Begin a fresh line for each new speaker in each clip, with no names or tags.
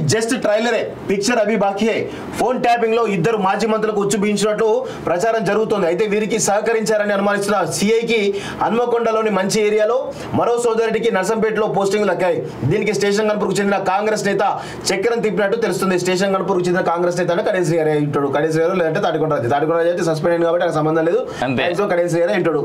Just ట్రైలరే, picture అభి బాకీ high. Phone tapping లో ఇద్దరు మాజీ మంత్రులకు ఉచ్చు బిగించినట్లు ప్రచారం జరుగుతోంది. అయితే వీరికి సహకరించారని అనుమానిస్తున్న సిఐకి హన్మకొండలోని మంచి ఏరియాలో, మరో సోదరుడికి నర్సంపేటలో పోస్టింగ్లు దక్కాయి. దీనికి స్టేషన్ గన్పూర్కు చెందిన కాంగ్రెస్ నేత చక్రం తిప్పినట్టు తెలుస్తుంది. స్టేషన్ గన్పూర్కు చెందిన కాంగ్రెస్ నేత అంటే కడేశ్రీ గారే ఇంటాడు. కడేశ్రీ గారు లేదంటే తాటికొండరాజు అయితే సస్పెండ్ అయింది కాబట్టి నాకు సంబంధం లేదు. కడేశ్రీ గారే ఇంటాడు.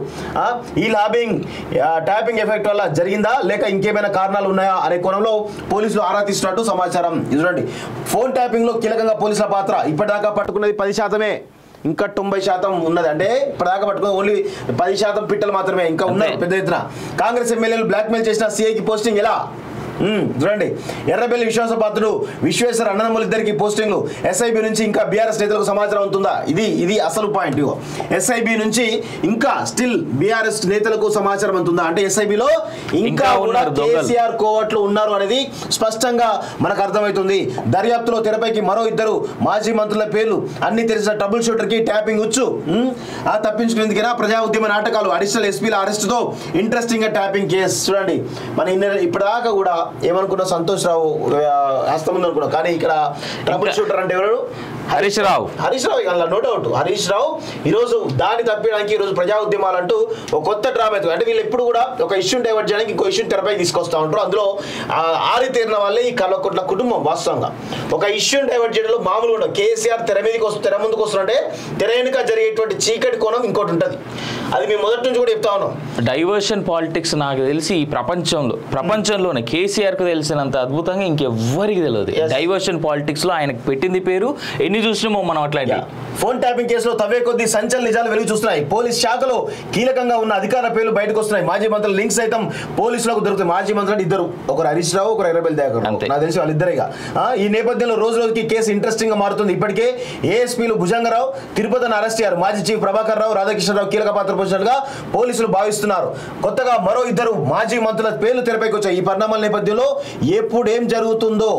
ఈ లాబింగ్ ట్యాపింగ్ ఎఫెక్ట్ వల్ల జరిగిందా లేక ఇంకేమైనా కారణాలు ఉన్నాయా అనే కోణంలో పోలీసులు ఆరా తీస్తున్నట్టు సమాచారం. చూడండి, ఫోన్ ట్యాపింగ్ లో కీలకంగా పోలీసుల పాత్ర. ఇప్పటిదాకా పట్టుకున్నది 10%, ఇంకా 90% ఉన్నది. అంటే ఇప్పటిదాకా పట్టుకుని ఓన్లీ 10% పిట్టలు మాత్రమే ఇంకా ఉన్నాయి పెద్ద ఎత్తున. కాంగ్రెస్ ఎమ్మెల్యేలు బ్లాక్మెయిల్ చేసిన సిఐకి పోస్టింగ్ ఎలా? చూడండి, ఎర్రబెల్లి విశ్వాసపాత్రుడు విశ్వేశ్వర అన్నదమ్ములు ఇద్దరికి పోస్టింగ్లు. ఎస్ఐబి నుంచి ఇంకా బీఆర్ఎస్ నేతలకు సమాచారం ఉంటుందా? ఇది అసలు పాయింట్. ఎస్ఐబి నుంచి ఇంకా స్టిల్ బీఆర్ఎస్ నేతలకు సమాచారం ఉంటుందా అంటే ఎస్ఐబిలో ఇంకా కేసీఆర్ కోవట్లు ఉన్నారు అనేది స్పష్టంగా మనకు అర్థమవుతుంది. దర్యాప్తులో తెరపైకి మరో ఇద్దరు మాజీ మంత్రుల పేర్లు. అన్ని తెలిసిన ట్రబుల్ షూటర్ కి ట్యాపింగ్ వచ్చు. తప్పించుకునేందుకైనా ప్రజా ఉద్యమ నాటకాలు, అడిషనల్ ఎస్పీల అరెస్టుతో ఇంట్రెస్టింగ్ గా ట్యాపింగ్ కేసు. చూడండి, మన ఇప్పటిదాకా కూడా ఏమనుకున్నా సంతోష్ రావు హస్తం ఉందనుకున్నాం, కానీ ఇక్కడ ట్రబుల్ షూటర్ అంటే ఎవరు? హరీష్ రావు అలా నో డౌట్. హరీష్ రావు ఈరోజు దాన్ని తప్పడానికి ఈరోజు ప్రజా ఉద్యమాలు అంటూ ఒక కొత్త డ్రామా అవుతుంది. అంటే వీళ్ళు ఎప్పుడు కూడా ఒక ఇష్యూని డైవర్ట్ చేయడానికి ఇంకో ఇష్యూని తెరపై తీసుకొస్తా ఉంటారు. అందులో ఆరితేరిన వాళ్ళే ఈ కల్వకుంట్ల కుటుంబం. వాస్తవంగా ఒక ఇష్యూని డైవర్ట్ చేయడంలో మామూలుగా ఉండదు. కేసీఆర్ తెర ముందుకు వస్తుంటే తెర వెనుక జరిగేటువంటి చీకటి కోణం ఇంకోటి ఉంటుంది. అది మేము మొదటి నుంచి కూడా చెప్తా ఉన్నాం.
డైవర్షన్ పాలిటిక్స్ నాకు తెలిసి ఈ ప్రపంచంలోనే కేసీఆర్ కు తెలిసినంత అద్భుతంగా ఇంకెవ్వరికి తెలియదు. డైవర్షన్ పాలిటిక్స్ లో ఆయనకు పెట్టింది పేరు. ఎన్ని చూసినామో మనం అట్లాంటి.
ఫోన్ ట్యాపింగ్ కేసులో తవ్వే కొద్ది సంచలన నిజాలు వెలుగు చూస్తున్నాయి. పోలీస్ శాఖలో కీలకంగా ఉన్న అధికారుల పేర్లు బయటకు వస్తున్నాయి. మాజీ మంత్రుల లింక్స్ సైతం పోలీసులకు దొరుకుతాయి. మాజీ మంత్రులు ఇద్దరు, ఒకరు హరీష్ రావు, ఒకరు ఎర్రబెల్లి దయాకర్. నాకు తెలిసి వాళ్ళిద్దరేగా. ఈ నేపథ్యంలో రోజు రోజుకి కేసు ఇంట్రెస్టింగ్ గా మారుతుంది. ఇప్పటికే ఏఎస్పీలు భుజంగరావు తిరుపతిని అరెస్ట్ అయ్యారు. మాజీ చీఫ్ ప్రభాకర్ రావు, రాధాకృష్ణరావు కీలక పాత్ర పోషించినట్టుగా పోలీసులు భావిస్తున్నారు. కొత్తగా మరో ఇద్దరు మాజీ మంత్రుల పేర్లు తెరపైకి వచ్చాయి. ఈ పరిణామాల నేపథ్యంలో ఎప్పుడు ఏం జరుగుతుందో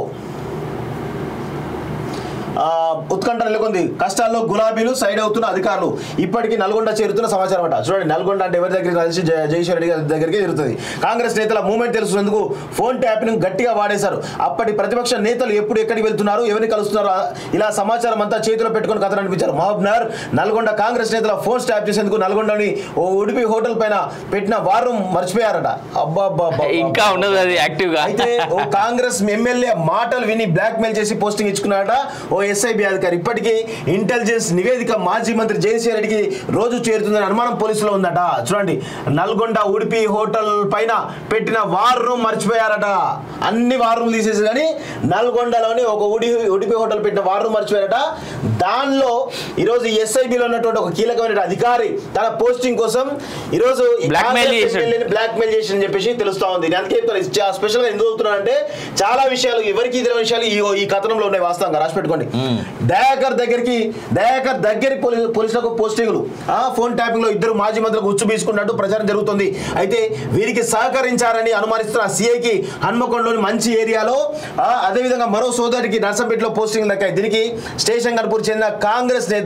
ఉత్కంఠ నెలకొంది. కష్టాల్లో గులాబీలు సైడ్ అవుతున్న అధికారులు. ఇప్పటికీ నల్గొండ చేరుతున్న సమాచారం అట. చూడండి, నల్గొండ అంటే ఎవరి దగ్గరికి కలిసి జగదీశ్వర్ రెడ్డి గారి దగ్గరికి చేరుతుంది. కాంగ్రెస్ నేతల మూవ్మెంట్ తెలుసుకునేందుకు ఫోన్ ట్యాపింగ్ గట్టిగా వాడేశారు. అప్పటి ప్రతిపక్ష నేతలు ఎప్పుడు ఎక్కడికి వెళ్తున్నారు, ఎవరిని కలుస్తున్నారు, ఇలా సమాచారం అంతా చేతిలో పెట్టుకుని కథ నడిపించారు. మహబూబ్నగర్ నల్గొండ కాంగ్రెస్ నేతల ఫోన్ ట్యాప్ చేసేందుకు నల్గొండని ఓ ఉడిపి హోటల్ పైన పెట్టిన వారం మర్చిపోయారట.
ఇంకా ఉన్నది అది యాక్టివ్ గా.
అయితే ఓ కాంగ్రెస్ ఎమ్మెల్యే మాటలు విని బ్లాక్ మెయిల్ చేసి పోస్టింగ్ ఇచ్చుకున్నారట ఓ ఎస్ఐబి అధికారి. ఇప్పటికీ ఇంటెలిజెన్స్ నివేదిక మాజీ మంత్రి జగదీశ్వర్ రెడ్డికి రోజు చేరుతుందని అనుమానం పోలీసులో ఉందట. చూడండి, నల్గొండ ఉడిపి హోటల్ పైన పెట్టిన వార్ రూమ్ మర్చిపోయారట. అన్ని వార్ రూమ్ తీసేసి కానీ నల్గొండలోని ఒక ఉడిపి హోటల్ పెట్టిన వార్ రూమ్ మర్చిపోయారట. దానిలో ఈరోజు ఎస్ఐబిలో ఉన్నటువంటి ఒక కీలకమైన అధికారి తన పోస్టింగ్ కోసం ఈరోజు బ్లాక్ మెయిల్ చేసి అని చెప్పేసి తెలుస్తా ఉంది. అందుకే స్పెషల్ గా ఎందుకు అవుతున్నారంటే చాలా విషయాలు ఎవరికి తెలియని విషయాలు ఈ కథనంలో ఉన్నాయి. వాస్తవంగా రాసి పెట్టుకోండి. దయాకర్ దగ్గర పోలీసులకు పోస్టింగ్లు. ఫోన్ ట్యాపింగ్ లో ఇద్దరు మాజీ మంత్రులకు ఉచ్చు బీసుకున్నట్టు ప్రచారం జరుగుతుంది. అయితే వీరికి సహకరించారని అనుమానిస్తున్న సిఐకి హన్మకొండలోని మంచి ఏరియాలో, అదేవిధంగా మరో సోదరికి నర్సంపేటలో పోస్టింగ్ దక్కాయి. దీనికి స్టేషన్ గన్పూర్ చెందిన కాంగ్రెస్ నేత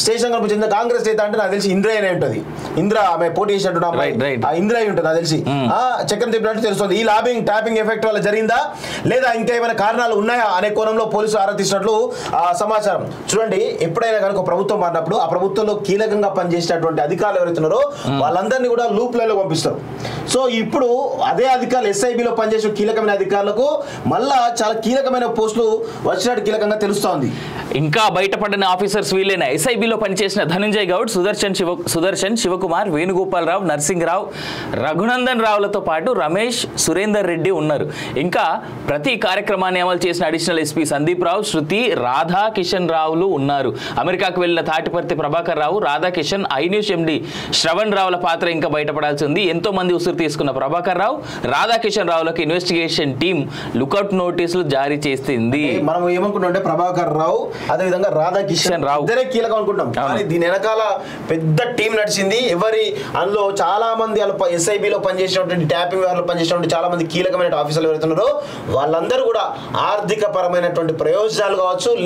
అంటే నాకు తెలిసి ఇంద్ర అనే ఉంటుంది. ఇంద్ర ఆమె పోటీ చేసినట్టు ఇంద్ర అయి ఉంటుంది నాకు తెలిసి. చక్రం తిప్పినట్టు తెలుస్తుంది. ఈ లాబింగ్ ట్యాపింగ్ ఎఫెక్ట్ వల్ల జరిగిందా లేదా ఇంకా ఏమైనా కారణాలు ఉన్నాయా అనే కోణంలో పోలీసులు ఆరా తీసినట్లు సమాచారం. చూడండి, ఎప్పుడైనా కనుక ప్రభుత్వం మారినప్పుడు ఆ ప్రభుత్వంలో కీలకంగా పనిచేసినటువంటి అధికారులు ఎవరైతున్నారో వాళ్ళందరినీ కూడా లూప్ లైన్లో పంపిస్తారు. సో ఇప్పుడు అదే అధికారులు ఎస్ఐబిలో పనిచేసిన కీలకమైన అధికారులకు మళ్ళా చాలా కీలకమైన పోస్టులు వచ్చినట్టు కీలకంగా తెలుస్తోంది.
ఇంకా బయటపడిన ఆఫీసర్స్ వీళ్ళైన ఎస్ఐబిలో పనిచేసిన ధనంజయ్ గౌడ్, సుదర్శన్ శివకుమార్, వేణుగోపాల్ రావు, నర్సింగ్రావు, రఘునందన్ రావులతో పాటు రమేష్, సురేందర్ రెడ్డి ఉన్నారు. ఇంకా ప్రతి కార్యక్రమాన్ని అమలు చేసిన అడిషనల్ ఎస్పీ సందీప్ రావు, శృతి, రాధాకిషన్ రావులు ఉన్నారు. అమెరికాకు వెళ్లిన తాటిపర్తి ప్రభాకర్ రావు, రాధాకిషన్, ఐన్యూస్ ఎండి శ్రవణ్ రావుల పాత్ర ఇంకా బయటపడాల్సి ఉంది. ఎంతో మంది ఉసురు తీసుకున్న ప్రభాకర్ రావు, రాధాకిషన్ రావులకు ఇన్వెస్టిగేషన్ టీం లుకౌట్ నోటీసులు జారీ చేసింది.
మనం ఏమనుకుంటాం, ప్రభాకర్ రావు అదేవిధంగా రాధాకిషన్ రావు ఇద్దరే కీలకం అనుకుంటాం, కానీ దీని వెనకాల పెద్ద టీం నడిచింది. అందులో చాలా మంది ఎస్ఐబిలో పనిచేసినటువంటి ట్యాపింగ్ వ్యవహారంలో పనిచేసినటువంటి చాలా మంది కీలకమైన ఆఫీసర్లు ఎవరుతున్నారో వాళ్ళందరూ కూడా ఆర్థిక పరమైనటువంటి ప్రయోజనాలు కావచ్చు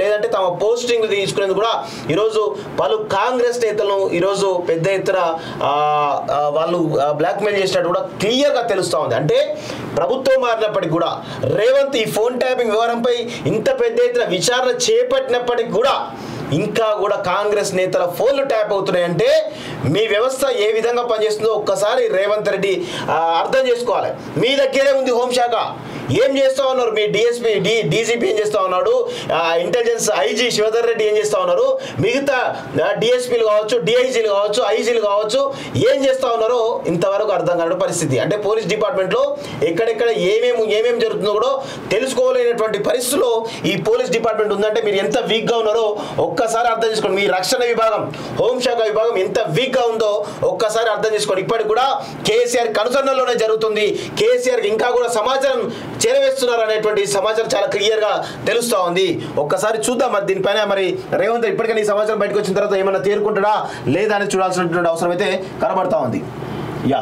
లేదంటే తమ పోస్టింగ్ తీసుకునేందుకు కూడా ఈరోజు పలు కాంగ్రెస్ నేతలను ఈరోజు పెద్ద ఎత్తున వాళ్ళు బ్లాక్మెయిల్ చేసినట్టు కూడా క్లియర్గా తెలుస్తూ ఉంది. అంటే ప్రభుత్వం మారినప్పటికీ కూడా రేవంత్ ఈ ఫోన్ ట్యాపింగ్ వ్యవహారంపై ఇంత పెద్ద ఎత్తున విచారణ చేపట్టినప్పటికీ కూడా ఇంకా కూడా కాంగ్రెస్ నేతల ఫోన్లు ట్యాప్ అవుతున్నాయంటే మీ వ్యవస్థ ఏ విధంగా పనిచేస్తుందో ఒక్కసారి రేవంత్ రెడ్డి అర్థం చేసుకోవాలి. మీ దగ్గరే ఉంది హోంశాఖ, ఏం చేస్తూ ఉన్నారు? మీ డిఎస్పీ డీజీపీ ఏం చేస్తూ ఉన్నాడు? ఇంటెలిజెన్స్ ఐజీ శివధర్ రెడ్డి ఏం చేస్తూ ఉన్నారు? మిగతా డిఎస్పీలు కావచ్చు, డిఐజీలు కావచ్చు, ఐజీలు కావచ్చు, ఏం చేస్తూ ఉన్నారో ఇంతవరకు అర్థం కాని పరిస్థితి. అంటే పోలీస్ డిపార్ట్మెంట్లో ఎక్కడెక్కడ ఏమేమి జరుగుతుందో కూడా తెలుసుకోలేనటువంటి పరిస్థితుల్లో ఈ పోలీస్ డిపార్ట్మెంట్ ఉందంటే మీరు ఎంత వీక్గా ఉన్నారో ఒక్కసారి అర్థం చేసుకోండి. మీ రక్షణ విభాగం, హోంశాఖ విభాగం ఎంత వీక్గా ఉందో ఒక్కసారి అర్థం చేసుకోండి. ఇప్పటికి కూడా కేసీఆర్ కనుసన్నల్లోనే జరుగుతుంది. కేసీఆర్ ఇంకా కూడా సమాచారం చేరవేస్తున్నారు అనేటువంటి సమాచారం చాలా క్లియర్గా తెలుస్తూ ఉంది. ఒక్కసారి చూద్దాం మరి దీనిపైన. మరి రేవంత్ ఇప్పటికైనా ఈ సమాచారం బయటకు వచ్చిన తర్వాత ఏమన్నా తేరుకుంటాడా లేదా అని చూడాల్సినటువంటి అవసరం అయితే కనబడతా ఉంది. యా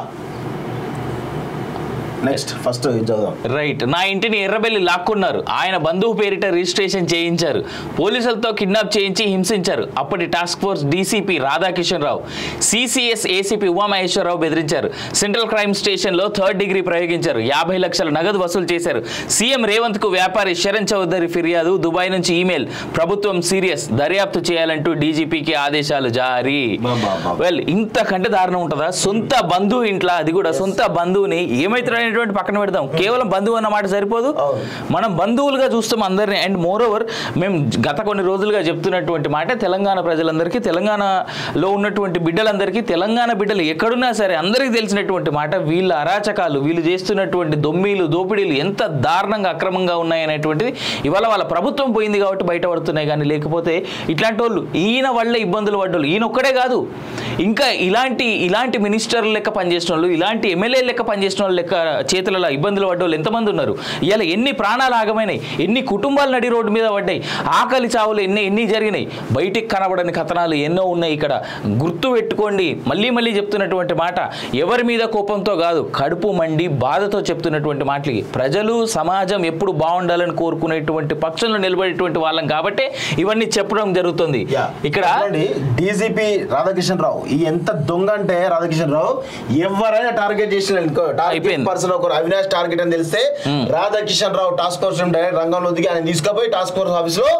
నెక్స్ట్ ఫస్ట్ చదువుదాం.
రైట్. నా ఇంటిని ఎర్రబెల్లి లాక్కున్నారు. ఆయన బంధువు పేరిట రిజిస్ట్రేషన్ చేయించారు. పోలీసులతో కిడ్నాప్ చేయించి హింసించారు. అప్పటి task force DCP Radhakishan Rao, CCS ACP Umamaheswararao బెదిరించారు. సెంట్రల్ క్రైమ్ స్టేషన్లో 3rd డిగ్రీ ప్రయోగించారు. 50 లక్షల నగదు వసూలు చేశారు. సీఎం రేవంత్ కు వ్యాపారి శరణ్ చౌదరి ఫిర్యాదు. దుబాయ్ నుంచి ఈమెయిల్. ప్రభుత్వం సీరియస్, దర్యాప్తు చేయాలంటూ డీజీపీకి ఆదేశాలు జారీ. వెల్, ఇంతకంటే దారుణం ఉంటుందా? సొంత బంధువు ఇంట్లో, అది కూడా సొంత బంధువుని ఏమైతే పక్కన పెడదాం. కేవలం బంధువు అన్నమాట సరిపోదు, మనం బంధువులుగా చూస్తాం అందరినీ. అండ్ మోర్ ఓవర్ మేము గత కొన్ని రోజులుగా చెప్తున్నటువంటి మాట, తెలంగాణ ప్రజలందరికీ, తెలంగాణలో ఉన్నటువంటి బిడ్డలందరికీ, తెలంగాణ బిడ్డలు ఎక్కడున్నా సరే అందరికీ తెలిసినటువంటి మాట, వీళ్ళ అరాచకాలు, వీళ్ళు చేస్తున్నటువంటి దొమ్మీలు, దోపిడీలు ఎంత దారుణంగా అక్రమంగా ఉన్నాయనేటువంటిది ఇవాళ వాళ్ళ ప్రభుత్వం పోయింది కాబట్టి బయటపడుతున్నాయి. కానీ లేకపోతే ఇట్లాంటి వాళ్ళు, ఈయన వల్ల ఇబ్బందులు పడ్డోళ్ళు ఈయన ఒక్కడే కాదు, ఇంకా ఇలాంటి మినిస్టర్లు లెక్క పనిచేసిన వాళ్ళు, ఇలాంటి ఎమ్మెల్యే లెక్క పనిచేసిన వాళ్ళు లెక్క చేతులలో ఇబ్బందులు పడ్డోళ్ళు ఎంతమంది ఉన్నారు? ఇలా ఎన్ని ప్రాణాలు ఆగమైనాయి, ఎన్ని కుటుంబాలు నడి రోడ్డు మీద పడ్డాయి, ఆకలి చావులు ఎన్ని జరిగినాయి, బయటికి కనబడని కథనాలు ఎన్నో ఉన్నాయి. ఇక్కడ గుర్తు పెట్టుకోండి, మళ్ళీ చెప్తున్నటువంటి మాట, ఎవరి మీద కోపంతో కాదు, కడుపు మండి బాధతో చెప్తున్నటువంటి మాటలు. ప్రజలు, సమాజం ఎప్పుడు బాగుండాలని కోరుకునేటువంటి పక్షంలో నిలబడేటువంటి వాళ్ళం కాబట్టి ఇవన్నీ చెప్పడం జరుగుతుంది. ఇక్కడ
డీజీపీ రాధాకిషన్ రావు ఎంత దొంగ అంటే, రాధాకిషన్ రావు ఎవరైనా టార్గెట్ చేసిన పర్సన్ ఒకరు అవినాష్ టార్గెట్ అని తెలిస్తే Radhakishan Rao task force direct రంగంలో దిగి ఆయన తీసుకుపోయి టాస్క్ ఫోర్స్ ఆఫీస్ లో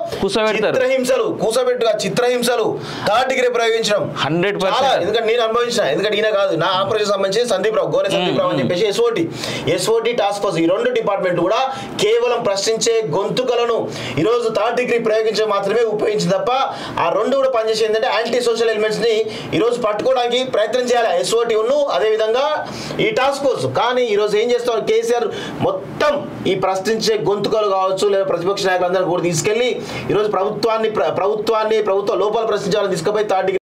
చిత్రహింసలు 3rd డిగ్రీ ప్రయోగించడం 100%. ఎందుకంటే నేను అనుభవించిన, ఎందుకంటే ఈయన కాదు, నా ఆపరేషన్ సంబంధించి సందీప్ రావు, గోనె సందీప్ రావు అని చెప్పేసి ఎస్ఓటి టాస్క్ ఫోర్స్, ఈ 2 డిపార్ట్మెంట్ కూడా కేవలం ప్రశ్నించే గొంతుకలను ఈరోజు 3rd డిగ్రీ ప్రయోగించడం మాత్రమే ఉపయోగించింది తప్ప ఆ 2 కూడా పనిచేసి ఏంటంటే యాంటీ సోషల్ ఎలిమెంట్స్ ని ఈరోజు పట్టుకోవడానికి ప్రయత్నం చేయాలి ఎస్ఓటి ఉన్ను అదే విధంగా ఈ టాస్క్ ఫోర్స్. కానీ ఈరోజు ఏం చేస్తారు, కేసీఆర్ మొత్తం ఈ ప్రశ్నించే గొంతుకలు కావచ్చు లేదా ప్రతిపక్ష నాయకులందరూ కూడా తీసుకెళ్లి ఈరోజు ప్రభుత్వ లోపాలు ప్రశ్నించాలని తీసుకుపోయి 3rd